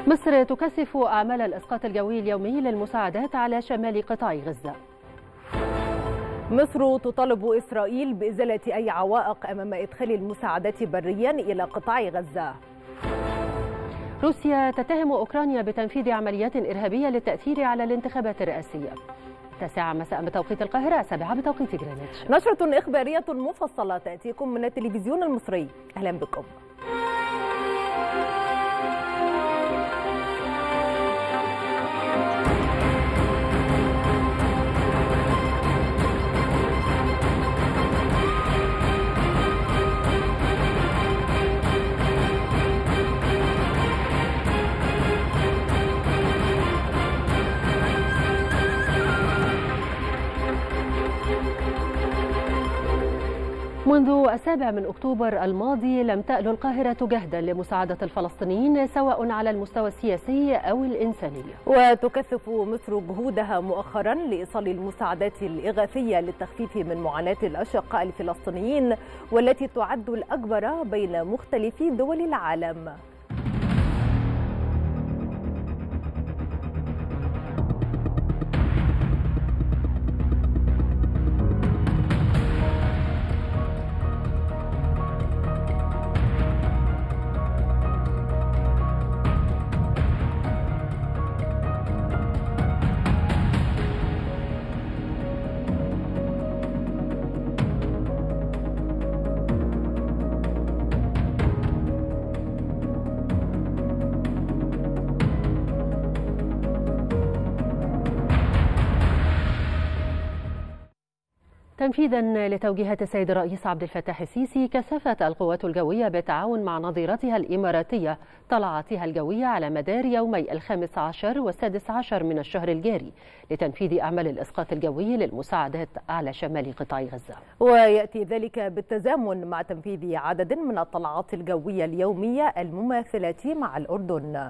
مصر تكثف أعمال الإسقاط الجوي اليومي للمساعدات على شمال قطاع غزة. مصر تطالب إسرائيل بإزالة أي عوائق أمام إدخال المساعدات بريا إلى قطاع غزة. روسيا تتهم أوكرانيا بتنفيذ عمليات إرهابية للتأثير على الانتخابات الرئاسية. 9 مساء بتوقيت القاهرة، 7 بتوقيت جرينتش. نشرة إخبارية مفصلة تأتيكم من التلفزيون المصري. أهلا بكم. منذ 7 أكتوبر الماضي لم تأل القاهرة جهدا لمساعدة الفلسطينيين سواء على المستوى السياسي أو الإنساني. وتكثف مصر جهودها مؤخرا لإيصال المساعدات الإغاثية للتخفيف من معاناة الأشقاء الفلسطينيين والتي تعد الأكبر بين مختلف دول العالم. تنفيذا لتوجيهات السيد الرئيس عبد الفتاح السيسي، كثفت القوات الجوية بالتعاون مع نظيرتها الإماراتية طلعاتها الجوية على مدار يومي 15 و16 من الشهر الجاري لتنفيذ أعمال الإسقاط الجوي للمساعدات على شمال قطاع غزة. ويأتي ذلك بالتزامن مع تنفيذ عدد من الطلعات الجوية اليومية المماثلة مع الأردن.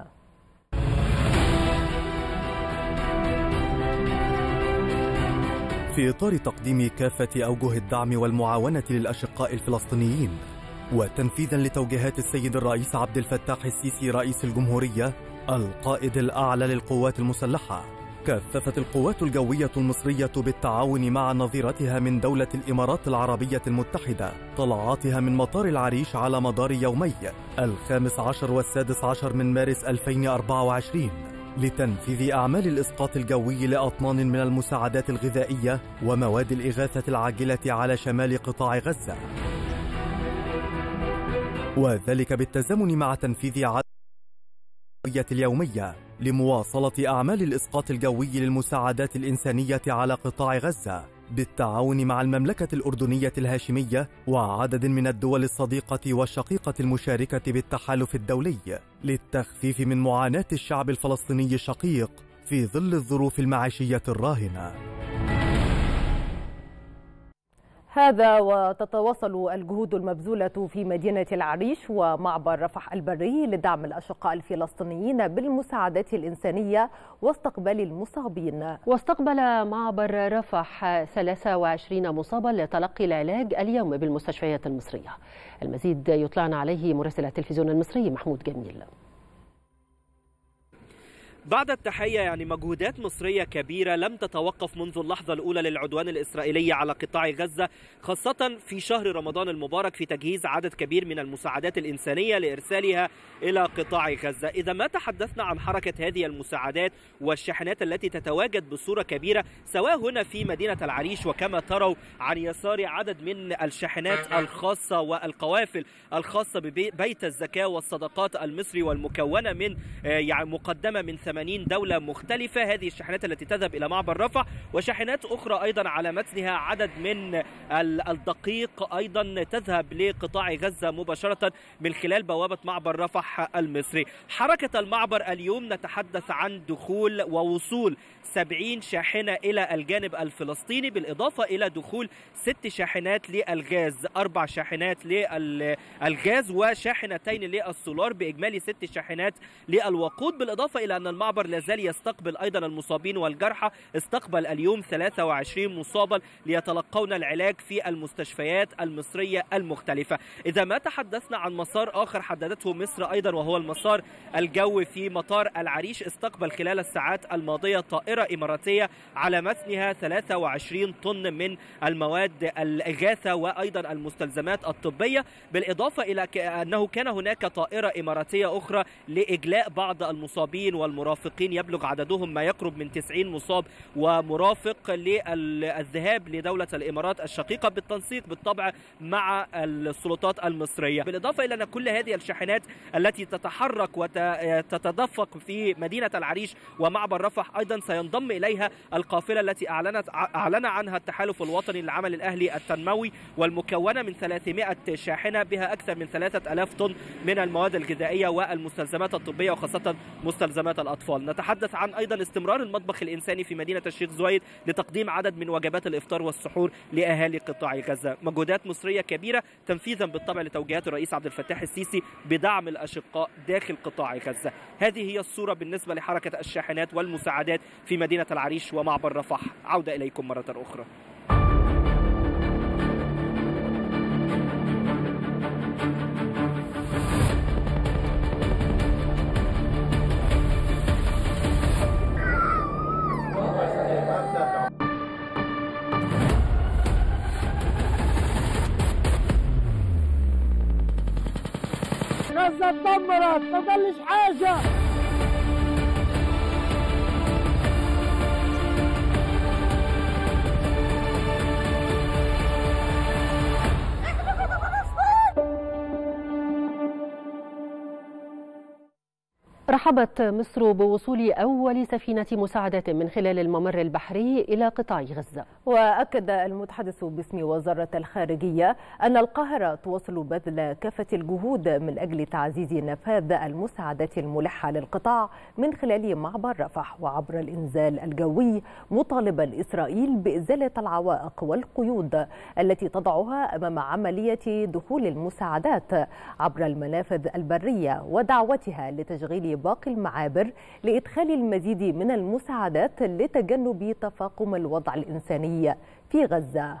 في إطار تقديم كافة أوجه الدعم والمعاونة للأشقاء الفلسطينيين وتنفيذا لتوجيهات السيد الرئيس عبد الفتاح السيسي رئيس الجمهورية القائد الأعلى للقوات المسلحة، كثفت القوات الجوية المصرية بالتعاون مع نظيرتها من دولة الإمارات العربية المتحدة طلعاتها من مطار العريش على مدار يومي 15 و16 من مارس 2024 لتنفيذ أعمال الإسقاط الجوي لأطنان من المساعدات الغذائية ومواد الإغاثة العاجلة على شمال قطاع غزة، وذلك بالتزامن مع تنفيذ عدد اليومية لمواصلة أعمال الإسقاط الجوي للمساعدات الإنسانية على قطاع غزة بالتعاون مع المملكة الأردنية الهاشمية وعدد من الدول الصديقة والشقيقة المشاركة بالتحالف الدولي للتخفيف من معاناة الشعب الفلسطيني الشقيق في ظل الظروف المعيشية الراهنة. هذا وتتواصل الجهود المبذولة في مدينة العريش ومعبر رفح البري لدعم الأشقاء الفلسطينيين بالمساعدات الإنسانية واستقبال المصابين. واستقبل معبر رفح 23 مصابا لتلقي العلاج اليوم بالمستشفيات المصرية. المزيد يطلعنا عليه مراسل التلفزيون المصري محمود جميل. بعد التحية مجهودات مصرية كبيرة لم تتوقف منذ اللحظة الأولى للعدوان الإسرائيلي على قطاع غزة، خاصة في شهر رمضان المبارك، في تجهيز عدد كبير من المساعدات الإنسانية لإرسالها إلى قطاع غزة. إذا ما تحدثنا عن حركة هذه المساعدات والشاحنات التي تتواجد بصورة كبيرة سواء هنا في مدينة العريش، وكما تروا عن يسار عدد من الشاحنات الخاصة والقوافل الخاصة ببيت الزكاة والصدقات المصري والمكونة من مقدمة من 80 دولة مختلفة. هذه الشاحنات التي تذهب إلى معبر رفح، وشاحنات أخرى أيضا على متنها عدد من الدقيق أيضا تذهب لقطاع غزة مباشرة من خلال بوابة معبر رفح المصري. حركة المعبر اليوم نتحدث عن دخول ووصول 70 شاحنة إلى الجانب الفلسطيني، بالإضافة إلى دخول 6 شاحنات للغاز، 4 شاحنات للغاز وشاحنتين للسولار، بإجمالي 6 شاحنات للوقود. بالإضافة إلى أن المعبر المعبر لازال يستقبل أيضا المصابين والجرحى. استقبل اليوم 23 مصابا ليتلقون العلاج في المستشفيات المصرية المختلفة. إذا ما تحدثنا عن مسار آخر حددته مصر أيضا وهو المسار الجوي في مطار العريش، استقبل خلال الساعات الماضية طائرة إماراتية على متنها 23 طن من المواد الإغاثة وأيضا المستلزمات الطبية، بالإضافة إلى أنه كان هناك طائرة إماراتية أخرى لإجلاء بعض المصابين والمرافقين، يبلغ عددهم ما يقرب من 90 مصاب ومرافق للذهاب لدولة الإمارات الشقيقة بالتنسيق بالطبع مع السلطات المصرية. بالإضافة إلى أن كل هذه الشاحنات التي تتحرك وتتدفق في مدينة العريش ومعبر رفح أيضا سينضم إليها القافلة التي أعلن عنها التحالف الوطني للعمل الأهلي التنموي، والمكونة من 300 شاحنة بها أكثر من 3000 طن من المواد الغذائية والمستلزمات الطبية وخاصة مستلزمات الأطفال. نتحدث عن أيضا استمرار المطبخ الإنساني في مدينة الشيخ زويد لتقديم عدد من وجبات الإفطار والسحور لأهالي قطاع غزة. مجهودات مصرية كبيرة تنفيذا بالطبع لتوجيهات الرئيس عبد الفتاح السيسي بدعم الأشقاء داخل قطاع غزة. هذه هي الصورة بالنسبة لحركة الشاحنات والمساعدات في مدينة العريش ومعبر رفح. عودة إليكم مرة أخرى. غزة اتدمرت، ما ضلش حاجة. رحبت مصر بوصول أول سفينة مساعدة من خلال الممر البحري إلى قطاع غزة. وأكد المتحدث باسم وزارة الخارجية أن القاهرة تواصل بذل كافة الجهود من أجل تعزيز نفاذ المساعدات الملحة للقطاع من خلال معبر رفح وعبر الإنزال الجوي، مطالبا إسرائيل بإزالة العوائق والقيود التي تضعها أمام عملية دخول المساعدات عبر المنافذ البرية، ودعوتها لتشغيل باقي المعابر لإدخال المزيد من المساعدات لتجنب تفاقم الوضع الإنساني في غزة.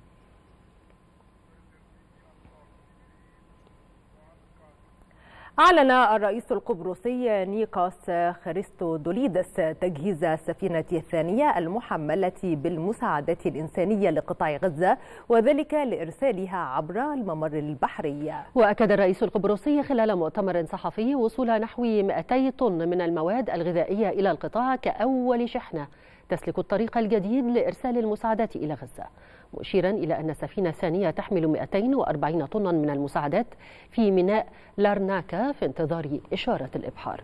أعلن الرئيس القبرصي نيكوس خريستودوليدس تجهيز السفينة الثانية المحملة بالمساعدات الإنسانية لقطاع غزة، وذلك لإرسالها عبر الممر البحري. وأكد الرئيس القبرصي خلال مؤتمر صحفي وصول نحو 200 طن من المواد الغذائية إلى القطاع كأول شحنة تسلك الطريق الجديد لإرسال المساعدات إلى غزة، مشيرا إلى أن السفينة الثانية تحمل 240 طنا من المساعدات في ميناء لارناكا في انتظار إشارة الإبحار.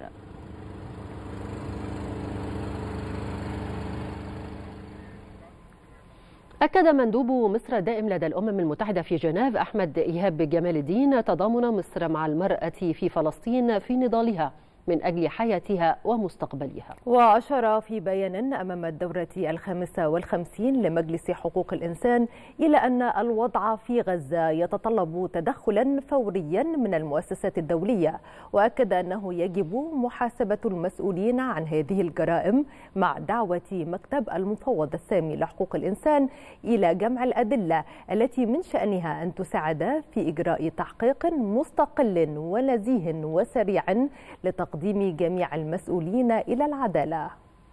أكد مندوب مصر الدائم لدى الأمم المتحدة في جنيف أحمد إيهاب جمال الدين تضامن مصر مع المرأة في فلسطين في نضالها من أجل حياتها ومستقبلها. وأشار في بيان أمام الدورة 55 لمجلس حقوق الإنسان إلى أن الوضع في غزة يتطلب تدخلا فوريا من المؤسسات الدولية، وأكد أنه يجب محاسبة المسؤولين عن هذه الجرائم مع دعوة مكتب المفوض السامي لحقوق الإنسان إلى جمع الأدلة التي من شأنها أن تساعد في إجراء تحقيق مستقل ونزيه وسريع لتقديم جميع المسؤولين إلى العدالة.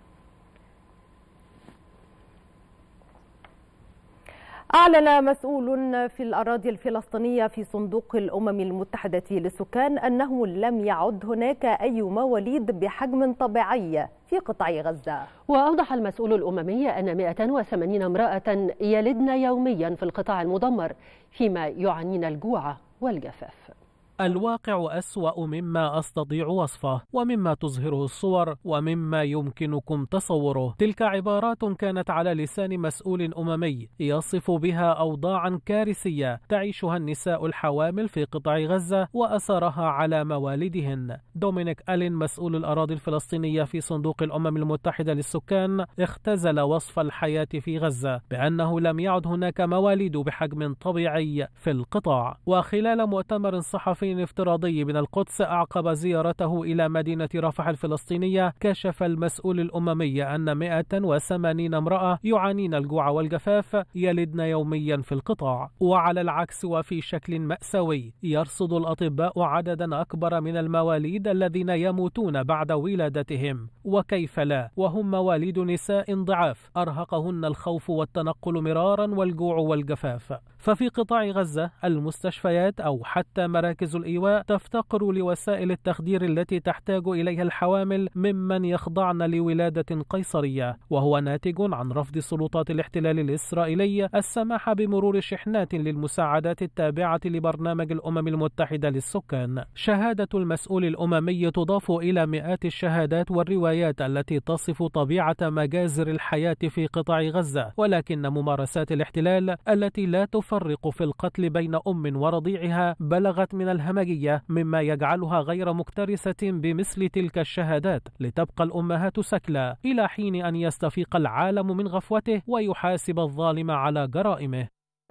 أعلن مسؤول في الأراضي الفلسطينية في صندوق الأمم المتحدة للسكان أنه لم يعد هناك أي مواليد بحجم طبيعي في قطاع غزة. وأوضح المسؤول الأممي أن 180 امرأة يلدن يوميا في القطاع المدمر، فيما يعانين الجوع والجفاف. الواقع أسوأ مما أستطيع وصفه ومما تظهره الصور ومما يمكنكم تصوره. تلك عبارات كانت على لسان مسؤول أممي يصف بها أوضاعا كارثية تعيشها النساء الحوامل في قطاع غزة وأثرها على موالدهن. دومينيك ألين مسؤول الأراضي الفلسطينية في صندوق الأمم المتحدة للسكان اختزل وصف الحياة في غزة بأنه لم يعد هناك مواليد بحجم طبيعي في القطاع. وخلال مؤتمر صحفي افتراضي من القدس أعقب زيارته إلى مدينة رفح الفلسطينية، كشف المسؤول الأممي أن 180 امرأة يعانين الجوع والجفاف يلدن يوميا في القطاع. وعلى العكس وفي شكل مأساوي يرصد الأطباء عددا أكبر من المواليد الذين يموتون بعد ولادتهم، وكيف لا وهم مواليد نساء ضعاف أرهقهن الخوف والتنقل مرارا والجوع والجفاف. ففي قطاع غزة المستشفيات أو حتى مراكز الإيواء تفتقر لوسائل التخدير التي تحتاج إليها الحوامل ممن يخضعن لولادة قيصرية، وهو ناتج عن رفض سلطات الاحتلال الإسرائيلي السماح بمرور شحنات للمساعدات التابعة لبرنامج الأمم المتحدة للسكان. شهادة المسؤول الأممي تضاف إلى مئات الشهادات والروايات التي تصف طبيعة مجازر الحياة في قطاع غزة، ولكن ممارسات الاحتلال التي لا تفرق في القتل بين أم ورضيعها بلغت من الهمجية، مما يجعلها غير مكترثة بمثل تلك الشهادات، لتبقى الأمهات سكلى إلى حين أن يستفيق العالم من غفوته ويحاسب الظالم على جرائمه.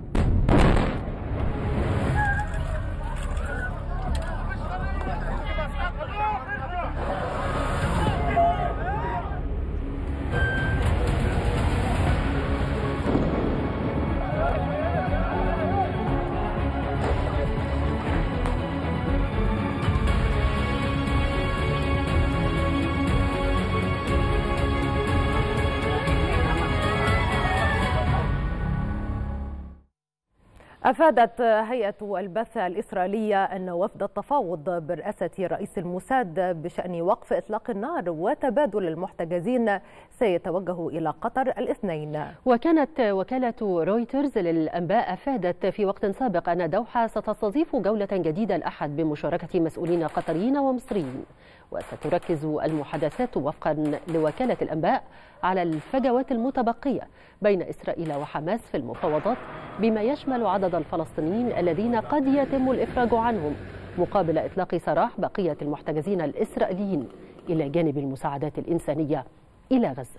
أفادت هيئة البث الإسرائيلية أن وفد التفاوض برئاسة رئيس الموساد بشأن وقف إطلاق النار وتبادل المحتجزين سيتوجه إلى قطر الاثنين. وكانت وكالة رويترز للأنباء أفادت في وقت سابق أن دوحة ستستضيف جولة جديدة الأحد بمشاركة مسؤولين قطريين ومصريين، وستركز المحادثات وفقا لوكالة الأنباء على الفجوات المتبقية بين إسرائيل وحماس في المفاوضات، بما يشمل عدد الفلسطينيين الذين قد يتم الإفراج عنهم مقابل إطلاق سراح بقية المحتجزين الإسرائيليين إلى جانب المساعدات الإنسانية إلى غزة.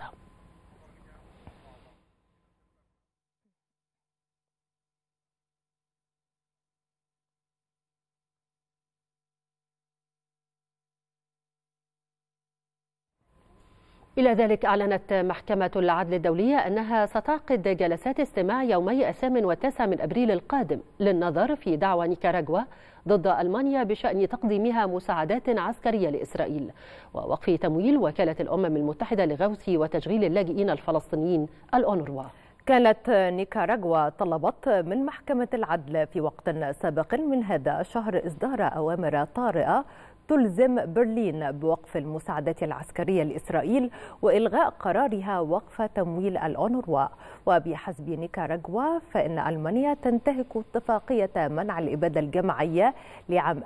إلى ذلك أعلنت محكمة العدل الدولية أنها ستعقد جلسات استماع يومي 8 و9 من أبريل القادم للنظر في دعوى نيكاراغوا ضد ألمانيا بشأن تقديمها مساعدات عسكرية لإسرائيل ووقف تمويل وكالة الأمم المتحدة لغوث وتشغيل اللاجئين الفلسطينيين الأونروا. كانت نيكاراغوا طلبت من محكمة العدل في وقت سابق من هذا الشهر إصدار أوامر طارئة تلزم برلين بوقف المساعدات العسكرية لإسرائيل وإلغاء قرارها وقف تمويل الأونروا. وبحسب نيكاراغوا فإن ألمانيا تنتهك اتفاقية منع الإبادة الجماعية لعام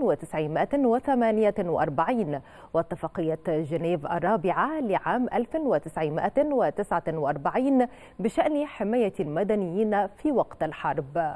1948 واتفاقية جنيف الرابعة لعام 1949 بشأن حماية المدنيين في وقت الحرب.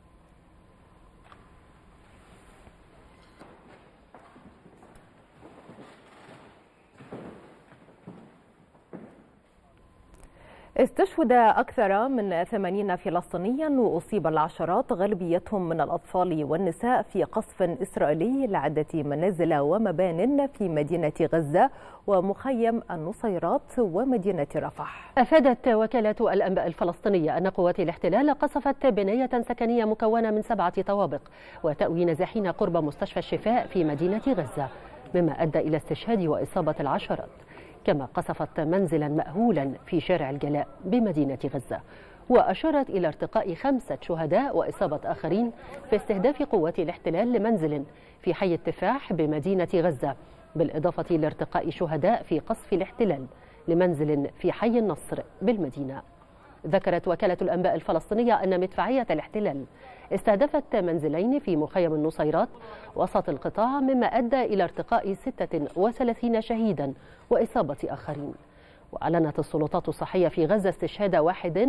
استشهد أكثر من 80 فلسطينيا وأصيب العشرات غالبيتهم من الأطفال والنساء في قصف إسرائيلي لعدة منازل ومبان في مدينة غزة ومخيم النصيرات ومدينة رفح. أفادت وكالة الأنباء الفلسطينية أن قوات الاحتلال قصفت بناية سكنية مكونة من 7 طوابق وتأوي نازحين قرب مستشفى الشفاء في مدينة غزة، مما أدى إلى استشهاد وإصابة العشرات. كما قصفت منزلا مأهولا في شارع الجلاء بمدينة غزة، وأشارت إلى ارتقاء 5 شهداء وإصابة آخرين في استهداف قوات الاحتلال لمنزل في حي التفاح بمدينة غزة، بالإضافة لارتقاء شهداء في قصف الاحتلال لمنزل في حي النصر بالمدينة. ذكرت وكالة الأنباء الفلسطينية أن مدفعية الاحتلال استهدفت منزلين في مخيم النصيرات وسط القطاع، مما أدى إلى ارتقاء 36 شهيدا وإصابة آخرين. وأعلنت السلطات الصحية في غزة استشهاد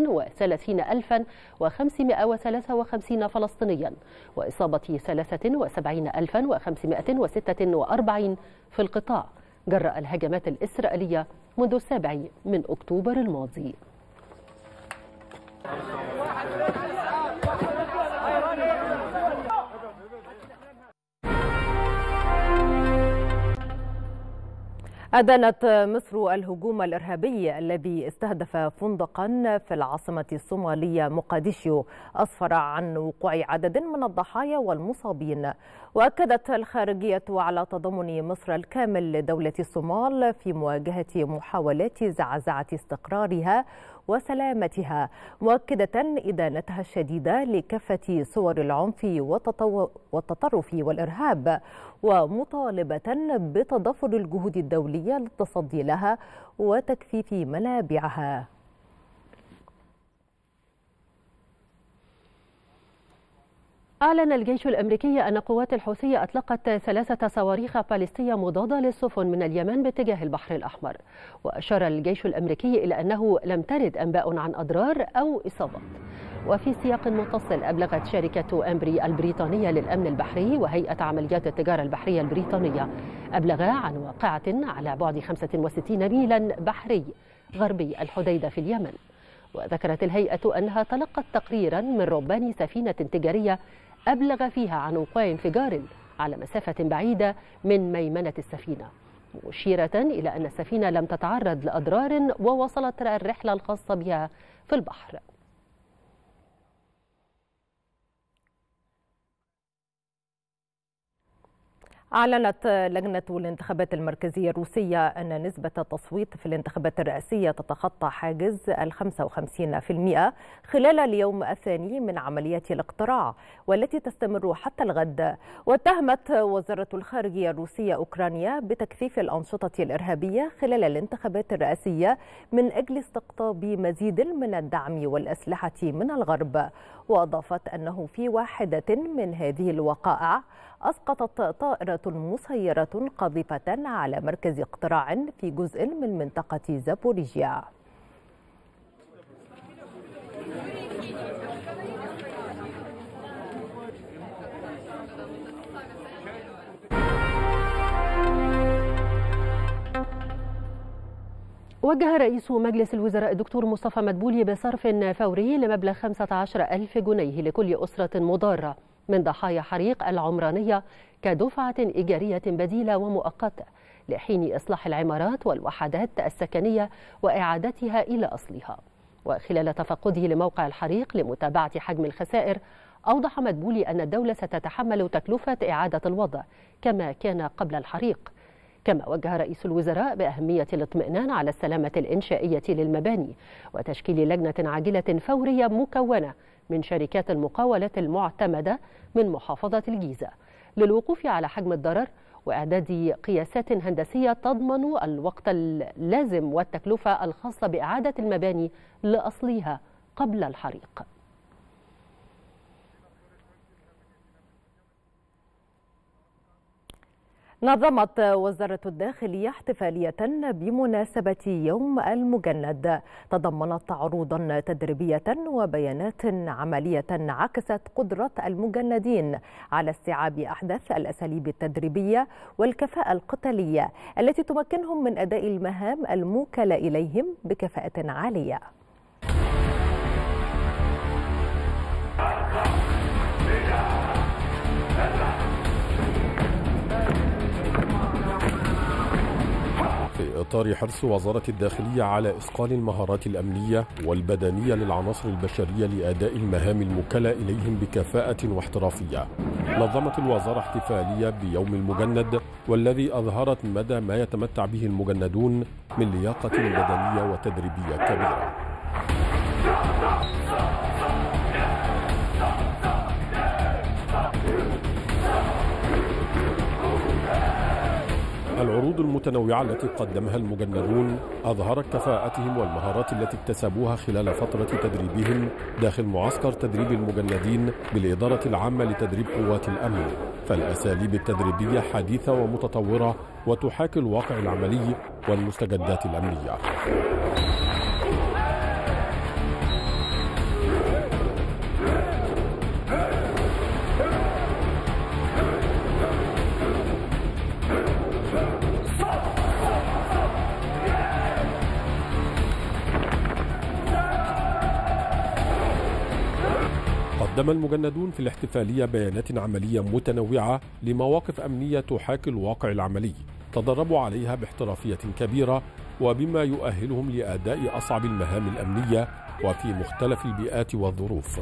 31,553 فلسطينيا وإصابة 73,546 في القطاع جراء الهجمات الإسرائيلية منذ 7 أكتوبر الماضي. أدانت مصر الهجوم الإرهابي الذي استهدف فندقا في العاصمة الصومالية مقديشو، أسفر عن وقوع عدد من الضحايا والمصابين. وأكدت الخارجية على تضامن مصر الكامل لدولة الصومال في مواجهة محاولات زعزعة استقرارها وسلامتها، مؤكدة إدانتها الشديدة لكافة صور العنف والتطرف والإرهاب، ومطالبة بتضافر الجهود الدولية للتصدي لها وتكثيف منابعها. أعلن الجيش الأمريكي أن قوات الحوثي أطلقت 3 صواريخ باليستية مضادة للسفن من اليمن باتجاه البحر الأحمر. وأشار الجيش الأمريكي إلى أنه لم ترد أنباء عن أضرار أو إصابات. وفي سياق متصل، أبلغت شركة أمبري البريطانية للأمن البحري وهيئة عمليات التجارة البحرية البريطانية أبلغا عن واقعة على بعد 65 ميلا بحري غربي الحديدة في اليمن. وذكرت الهيئة أنها تلقت تقريرا من ربان سفينة تجارية أبلغ فيها عن وقوع انفجار على مسافة بعيدة من ميمنة السفينة، مشيرة إلى أن السفينة لم تتعرض لأضرار وواصلت الرحلة الخاصة بها في البحر. أعلنت لجنة الانتخابات المركزية الروسية أن نسبة التصويت في الانتخابات الرئاسية تتخطى حاجز 55% خلال اليوم الثاني من عملية الاقتراع والتي تستمر حتى الغد. واتهمت وزارة الخارجية الروسية أوكرانيا بتكثيف الأنشطة الإرهابية خلال الانتخابات الرئاسية من أجل استقطاب مزيد من الدعم والأسلحة من الغرب. وأضافت أنه في واحدة من هذه الوقائع أسقطت طائرة مسيرة قاذفة على مركز اقتراع في جزء من منطقة زابوريجيا. وجه رئيس مجلس الوزراء الدكتور مصطفى مدبولي بصرف فوري لمبلغ 15,000 جنيه لكل أسرة مضارة من ضحايا حريق العمرانية كدفعة إيجارية بديلة ومؤقتة لحين إصلاح العمارات والوحدات السكنية وإعادتها إلى أصلها. وخلال تفقده لموقع الحريق لمتابعة حجم الخسائر، أوضح مدبولي أن الدولة ستتحمل تكلفة إعادة الوضع كما كان قبل الحريق. كما وجه رئيس الوزراء بأهمية الاطمئنان على السلامة الإنشائية للمباني وتشكيل لجنة عاجلة فورية مكونة من شركات المقاولات المعتمدة من محافظة الجيزة للوقوف على حجم الضرر وإعداد قياسات هندسية تضمن الوقت اللازم والتكلفة الخاصة بإعادة المباني لأصلها قبل الحريق. نظمت وزارة الداخلية احتفالية بمناسبة يوم المجند تضمنت عروضا تدريبية وبيانات عملية عكست قدرة المجندين على استيعاب أحدث الأساليب التدريبية والكفاءة القتالية التي تمكنهم من أداء المهام الموكلة إليهم بكفاءة عالية. في إطار حرص وزارة الداخلية على إثقال المهارات الأمنية والبدنية للعناصر البشرية لأداء المهام الموكلة إليهم بكفاءة واحترافية، نظمت الوزارة احتفالية بيوم المجند والذي أظهرت مدى ما يتمتع به المجندون من لياقة بدنية وتدريبية كبيرة. العروض المتنوعة التي قدمها المجندون أظهرت كفاءتهم والمهارات التي اكتسبوها خلال فترة تدريبهم داخل معسكر تدريب المجندين بالإدارة العامة لتدريب قوات الأمن، فالأساليب التدريبية حديثة ومتطورة وتحاكي الواقع العملي والمستجدات الأمنية. قدم المجندون في الاحتفالية بيانات عملية متنوعة لمواقف أمنية تحاكي الواقع العملي، تدربوا عليها باحترافية كبيرة، وبما يؤهلهم لأداء أصعب المهام الأمنية وفي مختلف البيئات والظروف.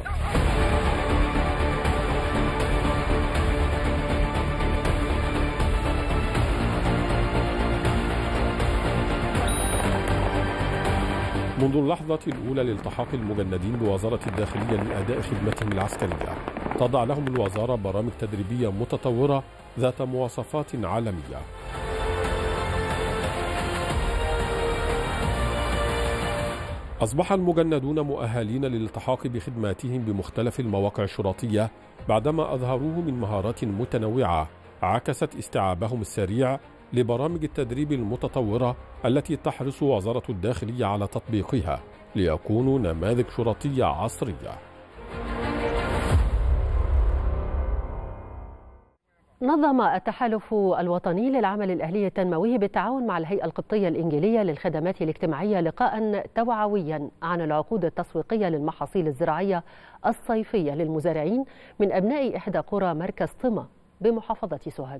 منذ اللحظة الأولى لالتحاق المجندين بوزارة الداخلية لأداء خدمتهم العسكرية، تضع لهم الوزارة برامج تدريبية متطورة ذات مواصفات عالمية. أصبح المجندون مؤهلين للالتحاق بخدماتهم بمختلف المواقع الشرطية بعدما أظهروه من مهارات متنوعة عكست استيعابهم السريع لبرامج التدريب المتطورة التي تحرص وزارة الداخلية على تطبيقها ليكونوا نماذج شرطية عصرية. نظم التحالف الوطني للعمل الأهلي التنموي بالتعاون مع الهيئة القبطية الإنجيلية للخدمات الاجتماعية لقاء توعويا عن العقود التسويقية للمحاصيل الزراعية الصيفية للمزارعين من أبناء إحدى قرى مركز طمة بمحافظة سوهاج.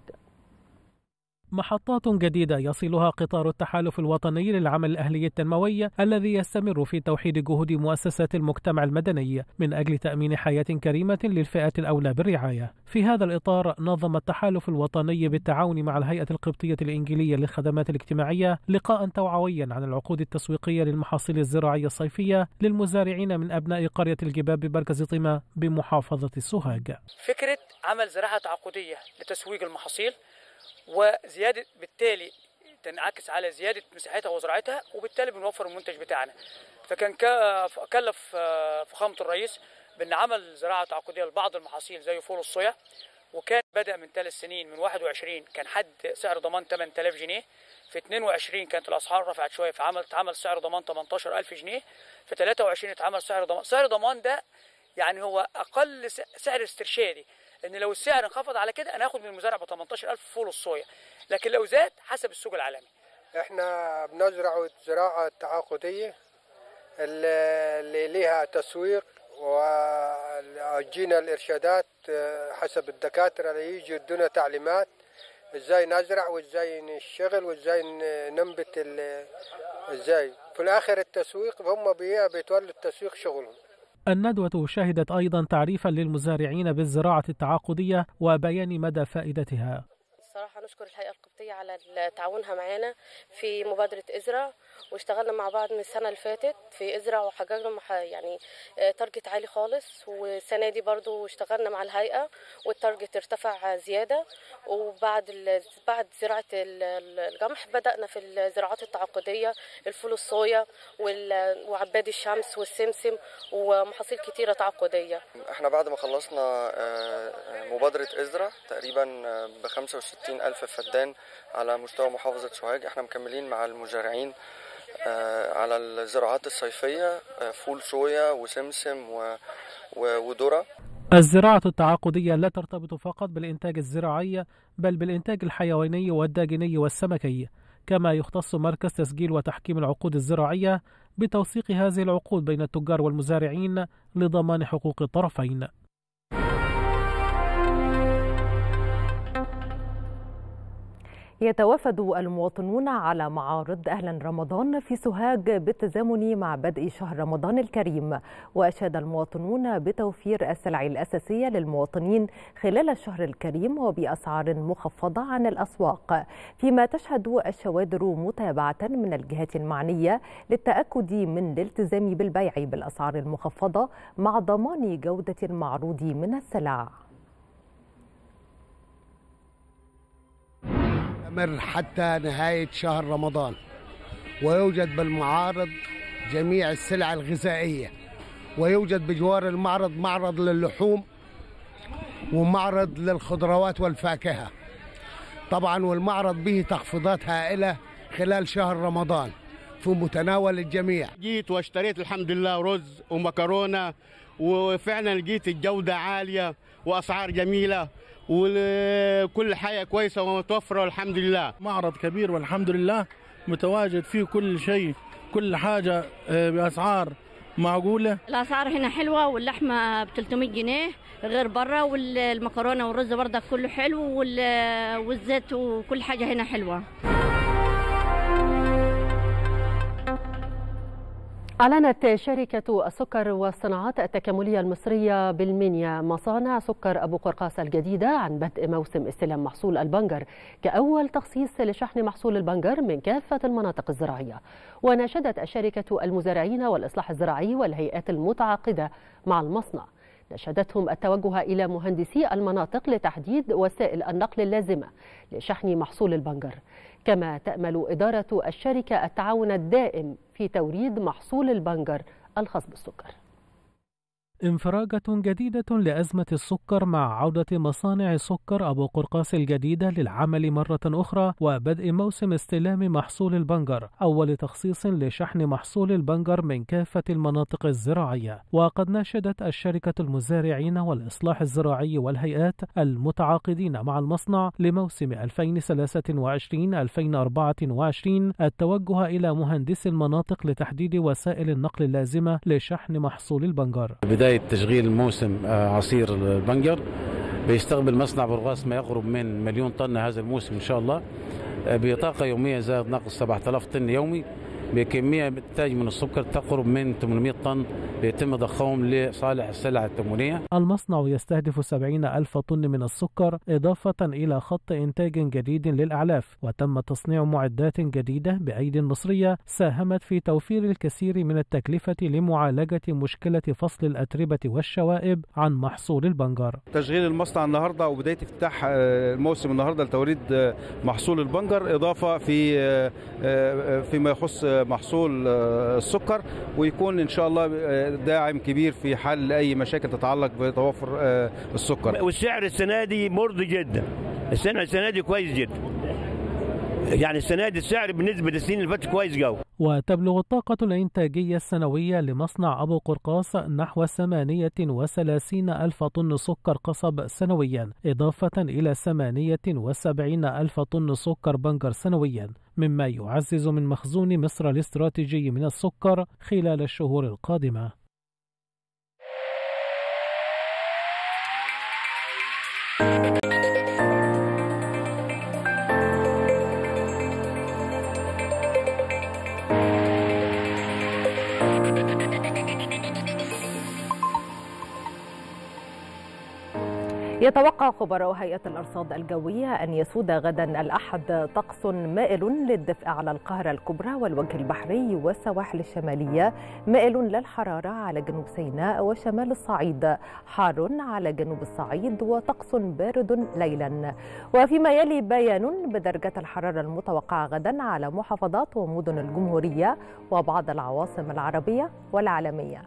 محطات جديدة يصلها قطار التحالف الوطني للعمل الأهلي التنموي الذي يستمر في توحيد جهود مؤسسات المجتمع المدني من أجل تأمين حياة كريمة للفئات الأولى بالرعاية. في هذا الإطار نظم التحالف الوطني بالتعاون مع الهيئة القبطية الإنجيلية للخدمات الاجتماعية لقاء توعويا عن العقود التسويقية للمحاصيل الزراعية الصيفية للمزارعين من أبناء قرية الجباب بمركز طمة بمحافظة سوهاج. فكرة عمل زراعة تعاقدية لتسويق المحاصيل وزيادة بالتالي تنعكس على زيادة مساحتها وزراعتها، وبالتالي بنوفر المنتج بتاعنا. فكان كلف فخامة الرئيس بأن عمل زراعة تعاقدية لبعض المحاصيل زي فول الصويا، وكان بدأ من 3 سنين. من 21 كان حد سعر ضمان 8000 جنيه، في 22 كانت الأسعار رفعت شوية فعمل سعر ضمان 18000 جنيه، في 23 اتعمل سعر ضمان. سعر ضمان ده يعني هو أقل سعر استرشادي، ان لو السعر انخفض على كده انا هاخد من المزارع ب 18000 فول الصويا، لكن لو زاد حسب السوق العالمي. احنا بنزرع زراعه تعاقديه اللي ليها تسويق، وجينا الارشادات حسب الدكاتره اللي يجوا يدونا تعليمات ازاي نزرع وازاي نشتغل وازاي ننبت ازاي. في الاخر التسويق هم بيتولوا التسويق شغلهم. الندوة شهدت أيضا تعريفا للمزارعين بالزراعة التعاقدية وبيان مدى فائدتها. الصراحة نشكر الهيئة القبطية على تعاونها معنا في مبادرة ازرع، واشتغلنا مع بعض من السنة اللي فاتت في ازرع وحققنا يعني تارجت عالي خالص، والسنة دي برضو اشتغلنا مع الهيئة والتارجت ارتفع زيادة. وبعد زراعة القمح بدأنا في الزراعات التعاقدية، الفول الصويا وعباد الشمس والسمسم ومحاصيل كتيرة تعاقدية. احنا بعد ما خلصنا مبادرة ازرع تقريبا ب65,000 فدان على مستوى محافظة سوهاج، احنا مكملين مع المزارعين على الزراعات الصيفية، فول صويا وسمسم وذرة. الزراعة التعاقدية لا ترتبط فقط بالإنتاج الزراعي بل بالإنتاج الحيواني والداجني والسمكي، كما يختص مركز تسجيل وتحكيم العقود الزراعية بتوثيق هذه العقود بين التجار والمزارعين لضمان حقوق الطرفين. يتوافد المواطنون على معارض أهلا رمضان في سوهاج بالتزامن مع بدء شهر رمضان الكريم، وأشاد المواطنون بتوفير السلع الأساسية للمواطنين خلال الشهر الكريم وبأسعار مخفضة عن الأسواق، فيما تشهد الشوادر متابعة من الجهات المعنية للتأكد من الالتزام بالبيع بالأسعار المخفضة مع ضمان جودة المعروض من السلع. حتى نهاية شهر رمضان، ويوجد بالمعارض جميع السلع الغذائية، ويوجد بجوار المعرض معرض للحوم ومعرض للخضروات والفاكهة طبعا، والمعرض به تخفيضات هائلة خلال شهر رمضان في متناول الجميع. جيت واشتريت الحمد لله رز ومكرونة، وفعلا لقيت الجودة عالية وأسعار جميلة وكل حاجة كويسة ومتوفرة والحمد لله. معرض كبير والحمد لله متواجد فيه كل شيء، كل حاجة بأسعار معقولة؟ الأسعار هنا حلوة، واللحمة ب 300 جنيه غير بره، والمكرونة والرز برضك كله حلو، والزيت وكل حاجة هنا حلوة. أعلنت شركة السكر والصناعات التكاملية المصرية بالمنيا مصانع سكر أبو قرقاس الجديدة عن بدء موسم استلام محصول البنجر كأول تخصيص لشحن محصول البنجر من كافة المناطق الزراعية. وناشدت الشركة المزارعين والإصلاح الزراعي والهيئات المتعاقدة مع المصنع، نشدتهم التوجه إلى مهندسي المناطق لتحديد وسائل النقل اللازمة لشحن محصول البنجر. كما تأمل إدارة الشركة التعاون الدائم في توريد محصول البنجر الخاص بالسكر. انفراجة جديدة لأزمة السكر مع عودة مصانع سكر أبو قرقاس الجديدة للعمل مرة أخرى وبدء موسم استلام محصول البنجر، أول تخصيص لشحن محصول البنجر من كافة المناطق الزراعية. وقد ناشدت الشركة المزارعين والإصلاح الزراعي والهيئات المتعاقدين مع المصنع لموسم 2023-2024 التوجه إلى مهندسي المناطق لتحديد وسائل النقل اللازمة لشحن محصول البنجر. بداية تشغيل موسم عصير البنجر بيستقبل مصنع برغاس ما يقرب من 1,000,000 طن هذا الموسم إن شاء الله، بطاقة يومية زائد ناقص 7,000 طن يومي، بكمية إنتاج من السكر تقرب من 800 طن بيتم ضخهم لصالح السلع التموينية. المصنع يستهدف 70,000 طن من السكر إضافة إلى خط إنتاج جديد للأعلاف، وتم تصنيع معدات جديدة بأيدي مصرية ساهمت في توفير الكثير من التكلفة لمعالجة مشكلة فصل الأتربة والشوائب عن محصول البنجر. تشغيل المصنع النهاردة وبداية افتتاح الموسم النهاردة لتوريد محصول البنجر، إضافة فيما يخص محصول السكر، ويكون إن شاء الله داعم كبير في حل أي مشاكل تتعلق بتوفر السكر. والسعر السنة دي مرضي جدا، السنة دي كويس جدا، يعني السنة دي السعر بالنسبة للسنين اللي فاتت كويس جو. وتبلغ الطاقة الإنتاجية السنوية لمصنع أبو قرقاس نحو 38,000 طن سكر قصب سنويا، إضافة إلى 78,000 طن سكر بنجر سنويا، مما يعزز من مخزون مصر الاستراتيجي من السكر خلال الشهور القادمة. يتوقع خبراء هيئة الأرصاد الجوية أن يسود غدا الأحد طقس مائل للدفء على القاهرة الكبرى والوجه البحري والسواحل الشمالية، مائل للحرارة على جنوب سيناء وشمال الصعيد، حار على جنوب الصعيد، وطقس بارد ليلا. وفيما يلي بيان بدرجة الحرارة المتوقعة غدا على محافظات ومدن الجمهورية وبعض العواصم العربية والعالمية.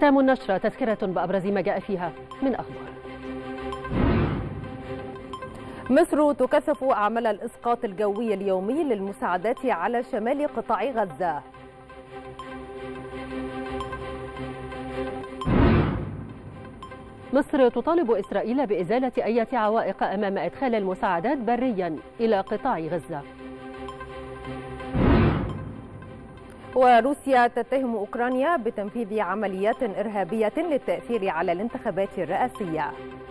ختام النشرة تذكرة بأبرز ما جاء فيها من أخبار. مصر تكثف أعمال الإسقاط الجوي اليومي للمساعدات على شمال قطاع غزة. مصر تطالب إسرائيل بإزالة أي عوائق أمام إدخال المساعدات بريا إلى قطاع غزة. وروسيا تتهم أوكرانيا بتنفيذ عمليات إرهابية للتأثير على الانتخابات الرئاسية.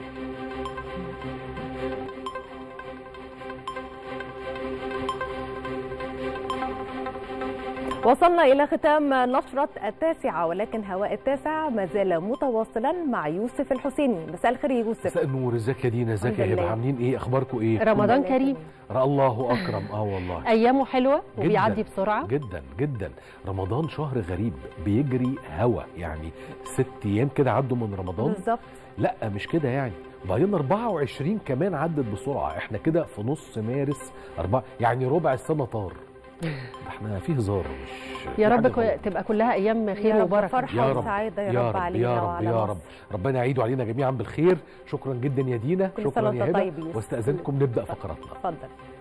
وصلنا إلى ختام نشرة 9، ولكن هواء 9 ما زال متواصلا مع يوسف الحسيني. مساء الخير يا يوسف. مساء النور، ازيك يا دينا، ازيك يا هبه، عاملين ايه؟ اخباركم ايه؟ رمضان كريم. الله اكرم. والله ايامه حلوه وبيعدي بسرعه جدا جدا. رمضان شهر غريب بيجري هوا، يعني 6 ايام كده عدوا من رمضان بالظبط. لا مش كده يعني، بعدين 24 كمان عدت بسرعه، احنا كده في نص مارس، يعني ربع السنه طار. احنا في هزار، مش يا رب تبقى كلها ايام خير وبركه، فرحه وسعاده يا رب علينا وعلى يا رب. ربنا يعيده علينا جميعا بالخير. شكرا جدا يا دينا، شكرا يا هبه، واستاذنكم نبدا فقراتنا. اتفضل.